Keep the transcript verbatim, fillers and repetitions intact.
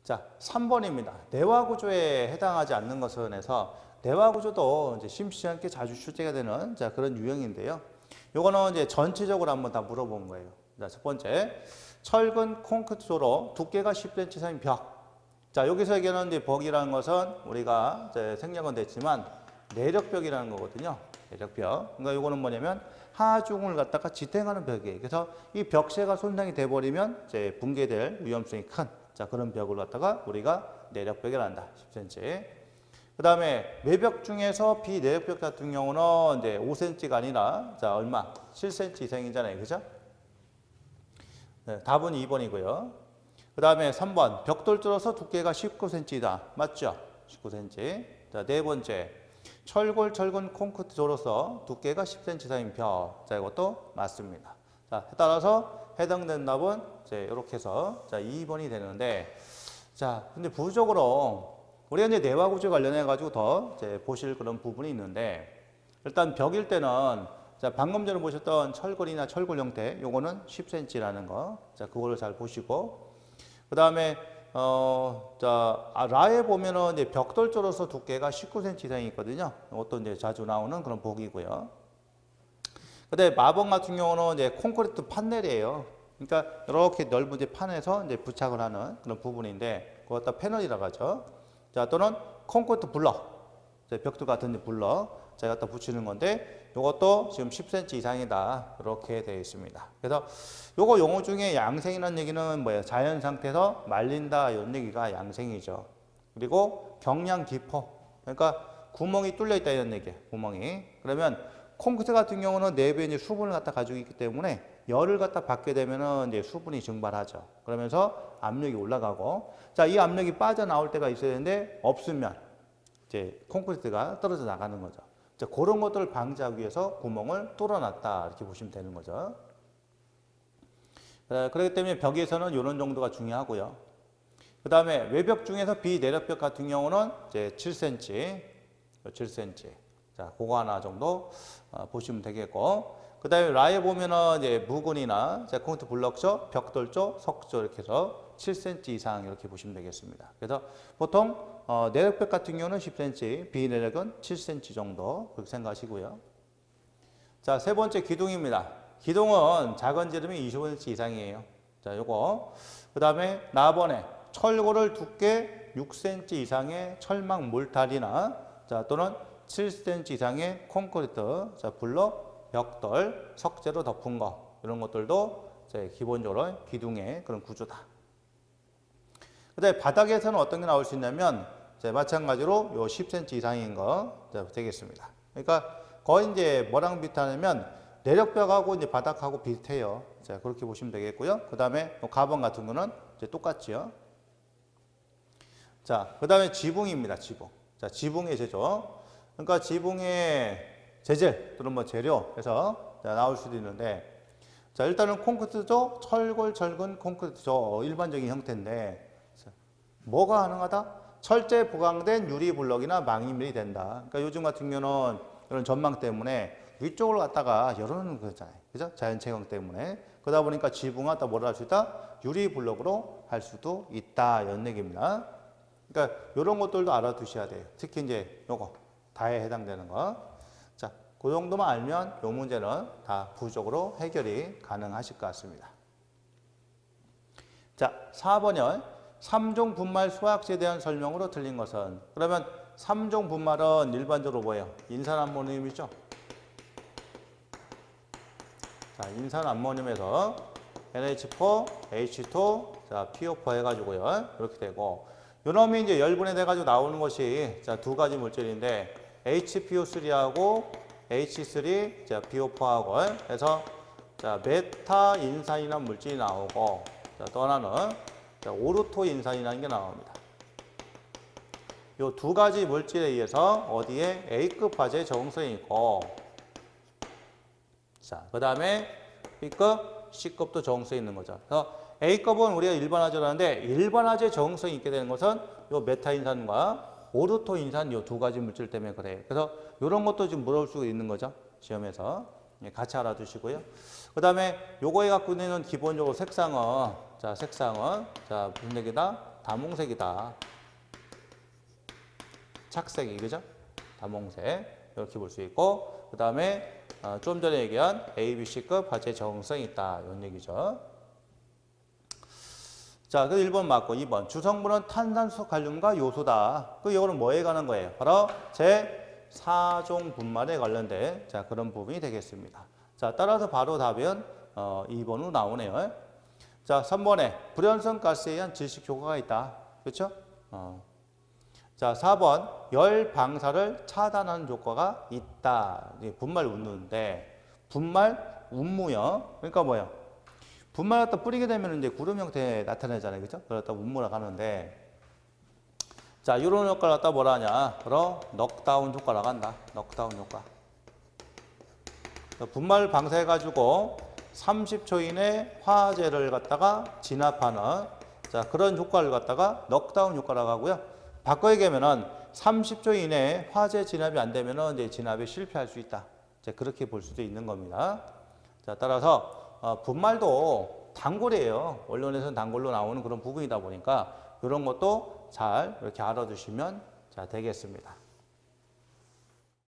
자, 삼 번입니다. 내화구조에 해당하지 않는 것은 해서 내화구조도 이제 심심치 않게 자주 출제가 되는 자, 그런 유형인데요. 요거는 이제 전체적으로 한번 다 물어본 거예요. 자, 첫 번째. 철근 콘크리트조로 두께가 십 센티미터 이상인 벽. 자, 여기서 얘기하는 이제 벽이라는 것은 우리가 이제 생략은 됐지만 내력벽이라는 거거든요. 내력벽. 그러니까 요거는 뭐냐면 하중을 갖다가 지탱하는 벽이에요. 그래서 이 벽체가 손상이 돼버리면 이제 붕괴될 위험성이 큰 자, 그런 벽을 갖다가 우리가 내력벽이라 한다. 십 센티미터. 그 다음에 외벽 중에서 비내력벽 같은 경우는 이제 오 센티미터가 아니라 자, 얼마? 칠 센티미터 이상이잖아요. 그죠? 네, 답은 이 번이고요. 그 다음에 삼 번. 벽돌조로서 두께가 십구 센티미터이다. 맞죠? 십구 센티미터. 자, 네 번째. 철골, 철근, 콘크리트조로서 두께가 십 센티미터 이상인 벽. 자, 이것도 맞습니다. 자, 따라서 해당되는 답은 이제 이렇게 해서 자, 이 번이 되는데, 자, 근데 부수적으로 우리가 이제 내화구조 관련해 가지고 더 이제 보실 그런 부분이 있는데, 일단 벽일 때는 자, 방금 전에 보셨던 철골이나 철골 형태, 요거는 십 센티미터라는 거, 자, 그거를 잘 보시고, 그 다음에 어, 자, 아, 라에 보면은 이제 벽돌조로서 두께가 십구 센티미터 이상이 있거든요. 이것도 이제 자주 나오는 그런 복이고요. 근데 마번 같은 경우는 이제 콘크리트 판넬이에요. 그러니까 이렇게 넓은 이제 판에서 이제 부착을 하는 그런 부분인데, 그것 다 패널이라고 하죠. 자, 또는 콘크리트 블럭, 벽돌 같은 블럭, 자, 갖다 붙이는 건데, 이것도 지금 십 센티미터 이상이다. 이렇게 되어 있습니다. 그래서 요거 용어 중에 양생이라는 얘기는 뭐예요? 자연 상태에서 말린다 이런 얘기가 양생이죠. 그리고 경량 기포, 그러니까 구멍이 뚫려 있다 이런 얘기예요. 구멍이. 그러면 콘크리트 같은 경우는 내부에 이제 수분을 갖다 가지고 있기 때문에 열을 갖다 받게 되면은 이제 수분이 증발하죠. 그러면서 압력이 올라가고, 자, 이 압력이 빠져나올 때가 있어야 되는데 없으면 이제 콘크리트가 떨어져 나가는 거죠. 자, 그런 것들을 방지하기 위해서 구멍을 뚫어놨다 이렇게 보시면 되는 거죠. 네, 그렇기 때문에 벽에서는 이런 정도가 중요하고요. 그 다음에 외벽 중에서 비내력벽 같은 경우는 이제 칠 센티미터, 칠 센티미터. 자, 그거 하나 정도 어, 보시면 되겠고, 그 다음에 라에 보면은 이제 무근이나 콘크리트 블럭조, 벽돌조, 석조 이렇게 해서 칠 센티미터 이상 이렇게 보시면 되겠습니다. 그래서 보통 어, 내력벽 같은 경우는 십 센티미터, 비내력은 칠 센티미터 정도 그렇게 생각하시고요. 자, 세 번째 기둥입니다. 기둥은 작은 지름이 이십오 센티미터 이상이에요. 자, 요거. 그 다음에 나번에 철골을 두께 육 센티미터 이상의 철망 몰탈이나 자, 또는 칠 센티미터 이상의 콘크리트, 자, 블럭, 벽돌, 석재로 덮은 거 이런 것들도 이제 기본적으로 기둥의 그런 구조다. 근데 바닥에서는 어떤 게 나올 수 있냐면 이제 마찬가지로 요 십 센티미터 이상인 거 되겠습니다. 그러니까 거의 이제 뭐랑 비슷하냐면 내력벽하고 이제 바닥하고 비슷해요. 자, 그렇게 보시면 되겠고요. 그 다음에 가번 같은 거는 이제 똑같지요. 자, 그 다음에 지붕입니다. 지붕. 자, 지붕의 제조. 그러니까 지붕의 재질 또는 뭐 재료에서 나올 수도 있는데, 자, 일단은 콘크리트조, 철골, 철근, 콘크리트조 일반적인 형태인데, 뭐가 가능하다? 철제 보강된 유리 블럭이나 망임이 된다. 그러니까 요즘 같은 경우는 이런 전망 때문에 위쪽으로 갔다가 열어놓는 거잖아요. 그죠? 자연 채광 때문에. 그러다 보니까 지붕을 갖다 뭐라 할 수 있다? 유리 블럭으로 할 수도 있다. 이런 얘기입니다. 그러니까 이런 것들도 알아두셔야 돼요. 특히 이제 요거 다에 해당되는 거. 자, 그 정도만 알면 이 문제는 다 부적으로 해결이 가능하실 것 같습니다. 자, 사 번은 삼 종 분말 소약제에 대한 설명으로 틀린 것은, 그러면 삼 종 분말은 일반적으로 뭐예요? 인산암모늄이죠. 자, 인산암모늄에서 엔 에이치 사, 에이치 투, 자, 피 오 사 해가지고요. 이렇게 되고, 요놈이 이제 열분해 돼가지고 나오는 것이 자, 두 가지 물질인데, 에이치 피 오 쓰리하고 에이치 쓰리, 자, 피 오 사하고 해서 자, 메타 인산이라는 물질이 나오고, 자, 또 하나는 자, 오르토 인산이라는 게 나옵니다. 이 두 가지 물질에 의해서 어디에 A급 화재 적응성이 있고, 자, 그 다음에 B급, C급도 적응성이 있는 거죠. 그래서 A급은 우리가 일반 화재라는데, 일반 화재 적응성이 있게 되는 것은 이 메타 인산과 오르토 인산 이 두 가지 물질 때문에 그래요. 그래서 이런 것도 지금 물어볼 수 있는 거죠. 시험에서. 같이 알아두시고요. 그 다음에 요거에 갖고 있는 기본적으로 색상은, 자, 색상은, 자, 무슨 얘기다? 다몽색이다. 착색이, 그죠? 다몽색. 이렇게 볼 수 있고, 그 다음에 어, 좀 전에 얘기한 에이 비 씨급 화재 적응성이 있다. 이런 얘기죠. 자, 그 일 번 맞고 이 번. 주성분은 탄산수 칼륨과 요소다. 그 이거는 뭐에 관한 거예요? 바로 제사 종 분말에 관련된 자, 그런 부분이 되겠습니다. 자, 따라서 바로 답은 어, 이 번으로 나오네요. 자, 삼 번에 불연성 가스에 의한 질식 효과가 있다. 그렇죠? 어. 자, 사 번 열 방사를 차단하는 효과가 있다. 분말 운무인데 분말 운무요. 그러니까 뭐예요? 분말 갖다 뿌리게 되면 이제 구름 형태에 나타나잖아요. 그죠? 그러다 운무라고 하는데 자, 이런 효과를 갖다 뭐라 하냐? 바로 넉다운 효과라고 한다. 넉다운 효과. 분말 방사해 가지고 삼십 초 이내 화재를 갖다가 진압하는 자, 그런 효과를 갖다가 넉다운 효과라고 하고요. 바꿔 얘기하면은 삼십 초 이내에 화재 진압이 안 되면은 이제 진압에 실패할 수 있다. 이제 그렇게 볼 수도 있는 겁니다. 자, 따라서 어, 분말도 단골이에요. 원론에서는 단골로 나오는 그런 부분이다 보니까 이런 것도 잘 이렇게 알아두시면 자, 되겠습니다.